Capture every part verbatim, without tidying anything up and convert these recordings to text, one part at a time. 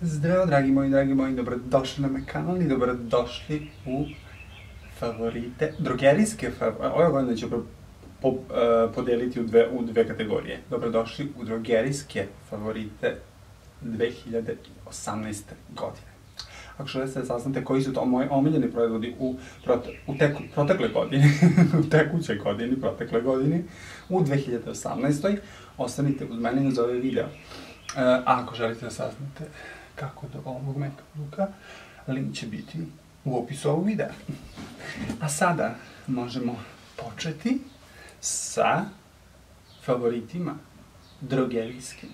Zdravo, dragi moji, dragi moji, dobrodošli na moj kanal i dobrodošli u favorite, drogerijske favorite. Ove godine ću po, uh, podeliti u dve, u dve kategorije. Dobrodošli u drogerijske favorite dve hiljade osamnaeste godine. Ako želite da saznate koji su to moji omiljeni proizvodi u, prote, u teku, protekle godini, u tekućoj godini, protekle godini, u dve hiljade osamnaestoj. Ostanite uz mene uz ovaj video. Uh, a ako želite da saznate kako do ovog make-up looka, link će biti u opisu ovog videa. A sada možemo početi sa favoritima drogerijskim.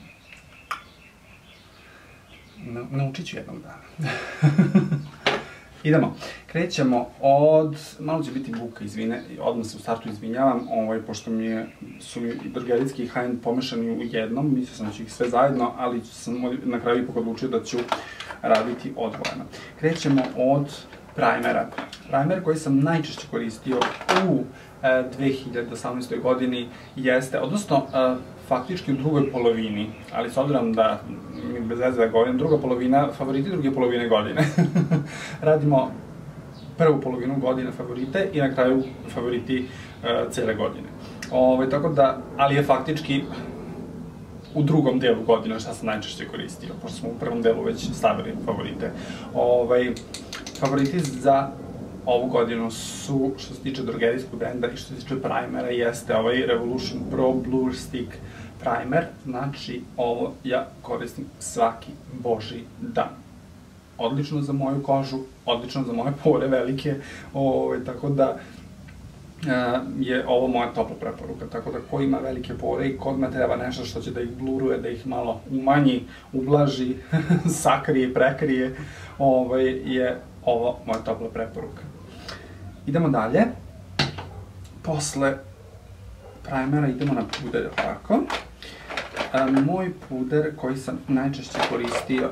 Na, naučit ću jednog dana. Idemo. Krećemo od... Malo će biti buka, izvine, odmah se u startu izvinjavam, ovaj, pošto mi je, su mi drogerijski i high-end pomešani u jednom, mislio sam da ću ih sve zajedno, ali sam na kraju ipak odlučio da ću raditi odvojeno. Krećemo od primera. Primer koji sam najčešće koristio u e, dve hiljade osamnaestoj godini jeste, odnosno e, faktički u drugoj polovini, ali s obzirom da mi bez veze da govorim, druga polovina, favoriti druge polovine godine. Radimo prvu polovinu godine favorite i na kraju favoriti uh, cele godine. Ove, tako da, ali je faktički u drugom delu godine šta sam najčešće koristio, pošto smo u prvom delu već stavili favorite. Ove, favoriti za ovu godinu su, što se tiče drogerijskog brenda i što se tiče primera, jeste ovaj Revolution Pro Blur Stick Primer. Znači, ovo ja koristim svaki božji dan. Odlično za moju kožu, odlično za moje pore velike, ove, tako da e, je ovo moja topla preporuka. Tako da ko ima velike pore i kod me treba nešto što će da ih bluruje, da ih malo umanji, ublaži, sakrije, prekrije, ove, je ovo moja topla preporuka. Idemo dalje. Posle primera idemo na puder, ovako. E, moj puder koji sam najčešće koristio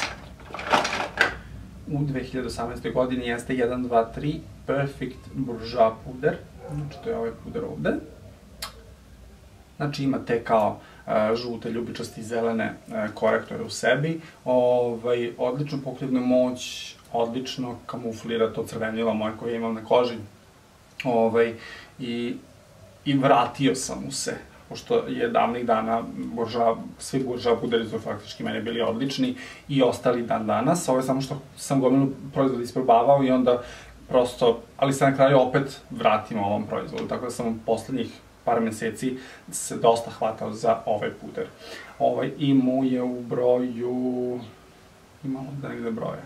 u dve hiljade osamnaestoj godini jeste jedan dva tri Perfect Bourjois puder. Znači, to je ovaj puder ovde. Znači, ima te kao uh, žute, ljubičasti i zelene uh, korektore u sebi. Ovaj, odlično pokrivnu moć, odlično kamuflira to crvenilo moje koje imam na koži. Ovaj, i, I vratio sam mu se, pošto je davnih dana Bourjois, svi Bourjois puderi su faktički meni bili odlični i ostali dan danas. Ovo je samo što sam gomilu proizvod isprobavao i onda prosto, ali se na kraju opet vratim ovom proizvodu, tako da sam u poslednjih par meseci se dosta hvatao za ovaj puder. Ovaj, i mu je u broju, imamo da negde broja.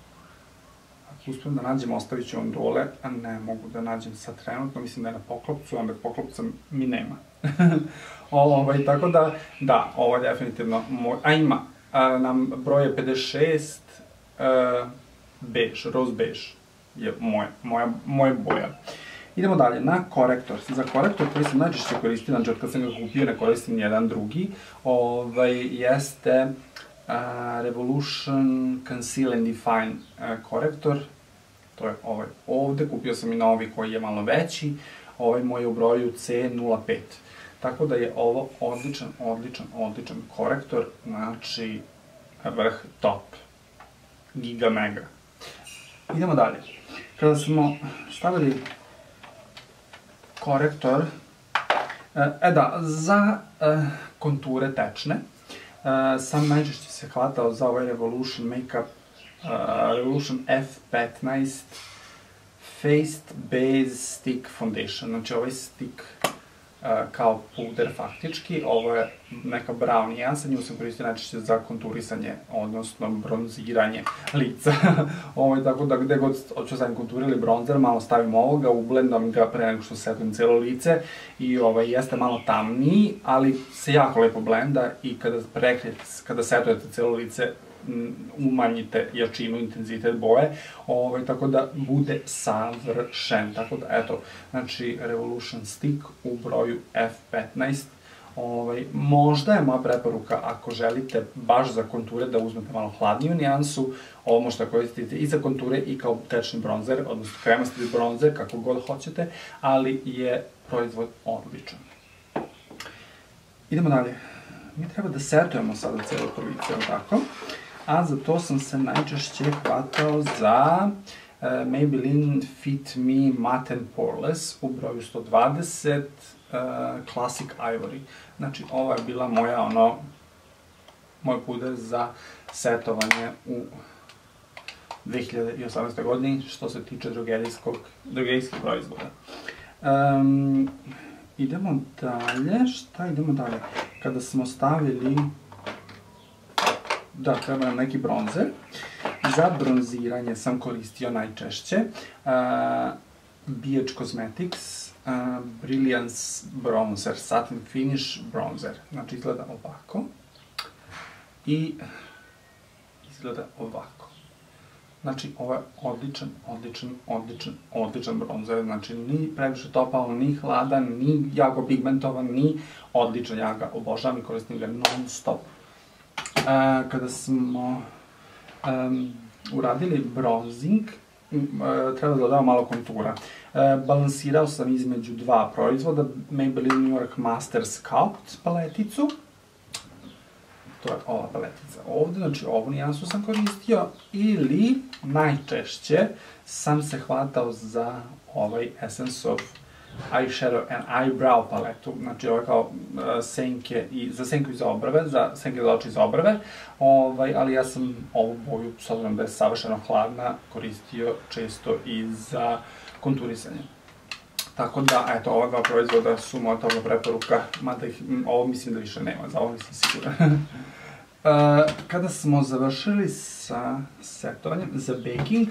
Ako uspijem da nađem, ostavit ću vam dole, a ne mogu da nađem sad trenutno, mislim da je na poklopcu, a bez poklopca mi nema. Ovaj, tako da, da, ovo je definitivno moj, a ima, a, nam broj je pedeset šest, a, bež, rose bež je moja, moja, moja boja. Idemo dalje, na korektor. Za korektor koji sam najčešće koristio, znači od kad sam ga kupio, ne koristim nijedan drugi, ovaj, jeste uh, Revolution Conceal and Define uh, korektor. To je ovaj ovde, kupio sam i novi koji je malo veći, ovaj moj je u broju C nula pet. Tako da je ovo odličan, odličan, odličan korektor, znači vrh top, giga mega. Idemo dalje. Kada smo stavili korektor, e da, za e, konture tečne, e, sam najčešće se hvatao za ovaj Revolution Makeup, e, Revolution F petnaest Faced Base Stick Foundation. Znači ovaj stick e, kao puder faktički, ovo je neka brown nijansa, nju sam koristio najčešće za konturisanje, odnosno bronziranje lica. Ovo, tako da gde god ću stavim kontur ili bronzer, malo stavim ovoga, ublendam ga pre nego što setujem celo lice i ovaj, jeste malo tamniji, ali se jako lepo blenda i kada prekrijete, kada setujete celo lice, umanjite jačinu, intenzitet boje, ovaj, tako da bude savršen. Tako da, eto, znači, Revolution Stick u broju F petnaest. Ovaj, možda je moja preporuka, ako želite baš za konture da uzmete malo hladniju nijansu, ovo možete koristiti i za konture i kao tečni bronzer, odnosno kremasti bronzer, kako god hoćete, ali je proizvod odličan. Idemo dalje. Mi treba da setujemo sada celo to lice, tako? a za to sam se najčešće hvatao za uh, Maybelline Fit Me Matte and Poreless u broju sto dvadeset uh, Classic Ivory. Znači, ova je bila moja, ono, moj puder za setovanje u dve hiljade osamnaestoj. godini, što se tiče drogerijskih proizvoda. Um, idemo dalje, šta idemo dalje? Kada smo stavili, da, treba nam neki bronzer. Za bronziranje sam koristio najčešće uh, B H Cosmetics uh, Brilliance Bronzer, Satin Finish Bronzer. Znači, izgleda ovako. I izgleda ovako. Znači, ovo je odličan, odličan, odličan, odličan bronzer. Znači, ni previše topao, ni hladan, ni jako pigmentovan, ni odličan. Ja ga obožavam i koristim ga non stop. Uh, kada smo um, uradili bronzing, uh, treba da dodamo malo kontura. Uh, balansirao sam između dva proizvoda, Maybelline New York Master Sculpt paleticu. To je ova paletica ovde, znači ovu nijansu sam koristio, ili najčešće sam se hvatao za ovaj Essence of Eyeshadow and Eyebrow paletu, znači ovo je kao uh, senke i, za senku i za obrve, za senke za oči i za obrve, ovaj, ali ja sam ovu boju, s obzirom da je savršeno hladna, koristio često i za konturisanje. Tako da, eto, ova dva proizvoda su moja topla preporuka, mada ih, ovo mislim da više nema, za ovo nisam siguran. uh, kada smo završili sa setovanjem za baking,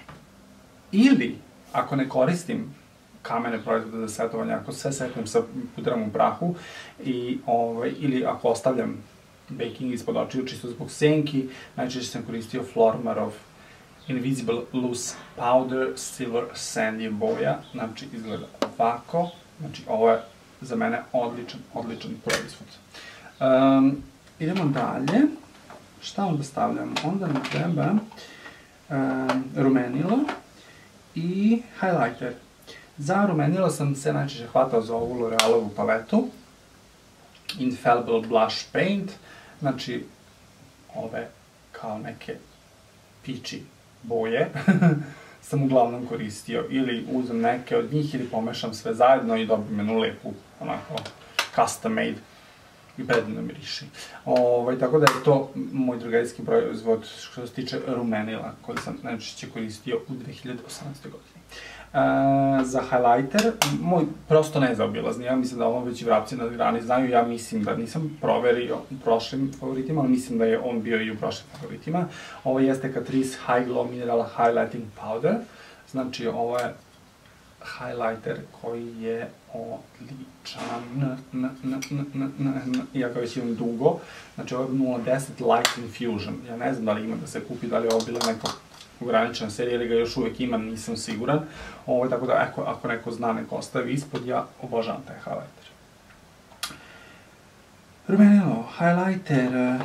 ili ako ne koristim kamene proizvode za setovanje, ako sve setujem sa puderom u prahu, i, ovaj, ili ako ostavljam baking ispod očiju čisto zbog senki, najčešće sam koristio Flormarov Invisible Loose Powder Silver Sandy boja, znači izgleda ovako, znači ovo je za mene odličan, odličan proizvod. Um, idemo dalje, šta onda stavljamo? Onda nam treba um, rumenilo i highlighter. Za rumenilo sam se najčešće hvatao za ovu L'Orealovu paletu, Infallible Blush Paint, znači ove kao neke peachy boje sam uglavnom koristio, ili uzem neke od njih ili pomešam sve zajedno i dobijem jednu lepu, onako, custom made i predivno miriši. Ovaj, tako da je to moj drogerijski proizvod što se tiče rumenila, koji sam najčešće koristio u dve hiljade osamnaestoj. godini. Uh, za highlighter, moj prosto nezaobilazni, ja mislim da ovo već i vrapci na grani znaju, ja mislim da nisam proverio u prošlim favoritima, ali mislim da je on bio i u prošlim favoritima. Ovo jeste Catrice High Glow Mineral Highlighting Powder, znači ovo je highlighter koji je odličan, ja ga već imam dugo, znači ovo je nula deset Light Infusion, ja ne znam da li ima da se kupi, da li je ovo bila neka ograničena serija ili ga još uvek ima, nisam siguran. Ovo, tako da, ako, ako neko zna, neko ostavi ispod, ja obožavam taj highlighter. Rumenilo, highlighter,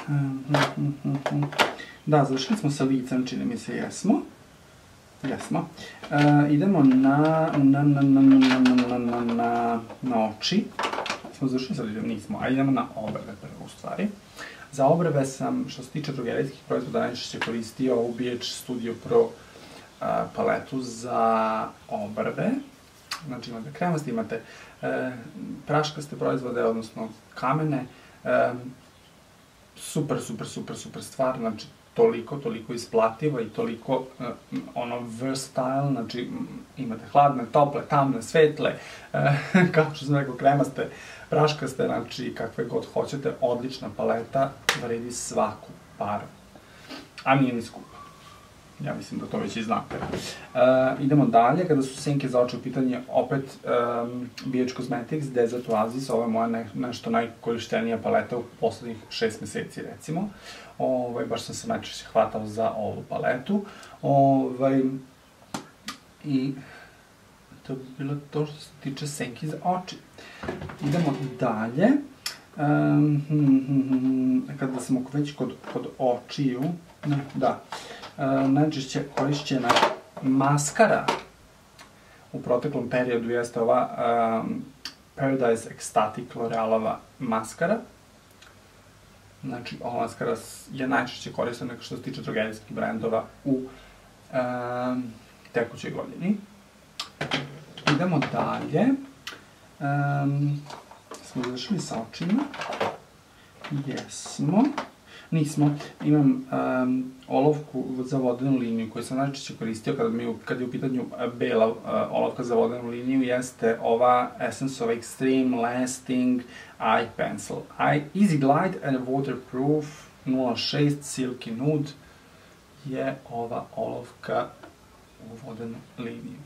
da, završili smo sa licem, čini mi se, jesmo. Jesmo. E, idemo na, na, na, na, na, na, na, na, na oči. Smo završili sa licem, nismo, a idemo na obrve prvo, u stvari. Za obrve sam, što se tiče drogerijskih proizvoda, najčešće koristio ovu B H Studio Pro uh, paletu za obrve. Znači imate kremasti, imate uh, praškaste proizvode, odnosno kamene. Uh, super, super, super, super stvar, znači toliko, toliko isplativa i toliko uh, ono versatile, znači imate hladne, tople, tamne, svetle, uh, kao što sam rekao, kremaste, praškaste, znači kakve god hoćete, odlična paleta, vredi svaku paru. A nije ni skupa. Ja mislim da to već i znate. Uh, idemo dalje, kada su senke za oči u pitanje, opet um, B H Cosmetics Desert Oasis, ovo je moja ne, nešto najkorištenija paleta u poslednjih šest meseci, recimo. Ovaj, baš sam se najčešće hvatao za ovu paletu. Ovaj, I to bi bilo to što se tiče senki za oči. Idemo dalje. Um, hm, hm, hm, kada smo već kod, kod očiju, da, um, najčešće korišćena maskara u proteklom periodu jeste ova um, Paradise Ecstatic L'Orealova maskara. Znači, ova maskara je najčešće koristena što se tiče drogerijskih brendova u um, tekućoj godini. Idemo dalje. Um, smo završili sa očima. Jesmo. Nismo. Imam um, olovku za vodenu liniju koju sam najčešće koristio kada, mi, kada je u pitanju bela uh, olovka za vodenu liniju, jeste ova Essenceova Extreme Lasting Eye Pencil. I, Easy Glide and Waterproof nula šest Silky Nude je ova olovka u vodenu liniju.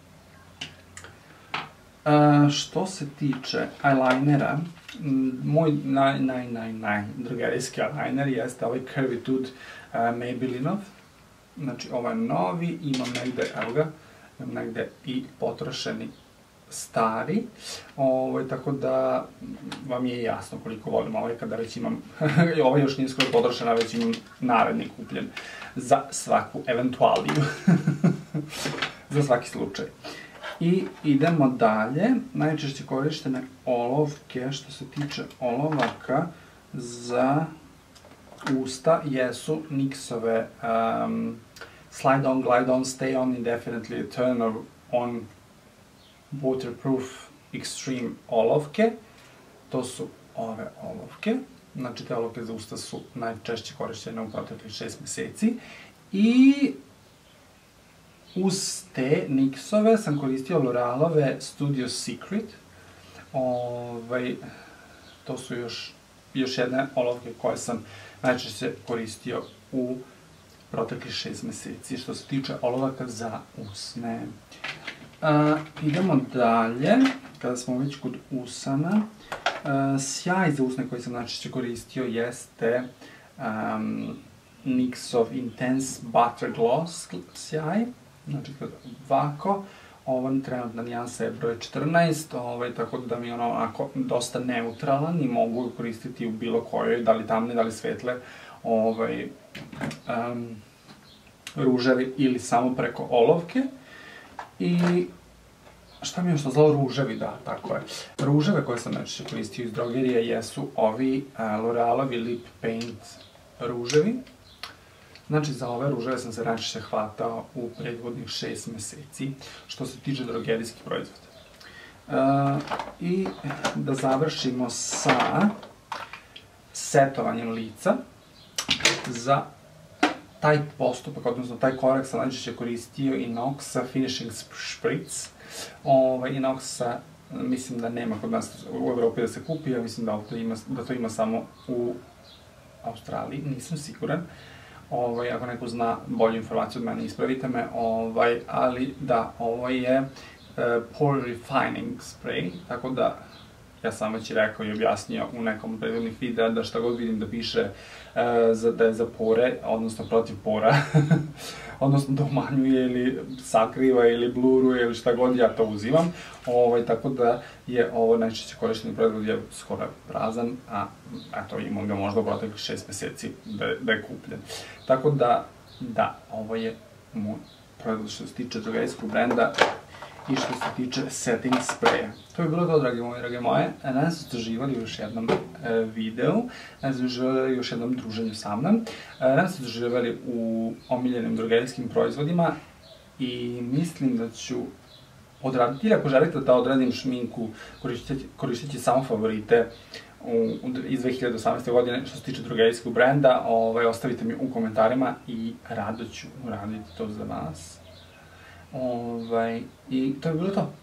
Uh, što se tiče eyelinera, moj naj, naj, naj, naj drogerijski eyeliner jeste ovaj Curvitude uh, Maybellinov. Znači, ovo je novi, imam negde, evo ga, imam negde i potrošeni stari. Ovo, tako da vam je jasno koliko volim ovaj kada već imam, ovaj još nije skoro potrošen, a već imam naredni kupljen za svaku eventualiju, za svaki slučaj. I idemo dalje, najčešće korištene olovke, što se tiče olovaka za usta, jesu Nixove um, Slide On, Glide On, Stay On, Indefinitely, Turn On, Waterproof, Extreme olovke. To su ove olovke, znači te olovke za usta su najčešće korištene u proteklih šest meseci. I uz te Nixove sam koristio L'Orealove Studio Secret. Ovaj, to su još, još jedne olovke koje sam najčešće koristio u proteklih šest meseci, što se tiče olovaka za usne. Uh, idemo dalje, kada smo već kod usana. Uh, sjaj za usne koji sam najčešće koristio jeste um, Nixov Intense Butter Gloss sjaj. Znači, ovako, ovo trenutna nijansa je broj četrnaest, ovaj, tako da mi je ono onako dosta neutralan i mogu ga koristiti u bilo kojoj, da li tamne, da li svetle, ovaj, um, ruževi ili samo preko olovke. I šta mi je još nazvalo? Ruževi, da, tako je. Ruževe koje sam najčešće koristio iz drogerije jesu ovi uh, L'Orealovi Lip Paint ruževi. Znači, za ove ruževe sam se najčešće hvatao u prethodnih šest meseci, što se tiče drogerijskih proizvoda. Uh, I da završimo sa setovanjem lica. Za taj postupak, odnosno taj korak sam najčešće koristio Inoxa Finishing Spritz. Ovaj, Inoxa, mislim da nema kod nas u Evropi da se kupi, ja mislim da to ima, da to ima samo u Australiji, nisam siguran. Ovaj, ako neko zna bolju informaciju od mene, ispravite me, ovaj, ali da, ovo je uh, Pore Refining Spray, tako da ja sam već i rekao i objasnio u nekom od prethodnih videa da šta god vidim da piše uh, za, da je za pore, odnosno protiv pora, odnosno da umanjuje ili sakriva ili bluruje ili šta god, ja to uzimam. Ovaj, tako da je ovo najčešće korišteni proizvod, je skoro prazan, a eto, imam ga možda u proteklih šest meseci da, da je kupljen. Tako da, da, ovo je moj proizvod što se tiče drogerijskog brenda i što se tiče setting spraya. To je bilo to, dragi moji, drage moje. Nadam se da ste uživali u još jednom e, videu, nadam se da ste uživali u još jednom druženju sa mnom, e, nadam se da ste uživali u omiljenim drogerijskim proizvodima i mislim da ću odraditi, ili ako želite da odradim šminku koristeći samo favorite u, u, iz dve hiljade osamnaeste. godine što se tiče drogerijskog brenda, ovaj, ostavite mi u komentarima i rado ću uraditi to za vas. Ovaj, i to je bilo to.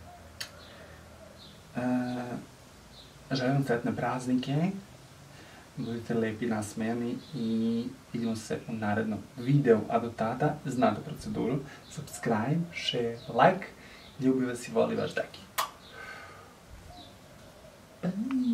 E, želim vam sretne praznike, budite lepi, nasmejani i vidimo se u narednom videu, a do tada znate proceduru: subscribe, share, like, ljubi vas i voli vaš Daki. Bye.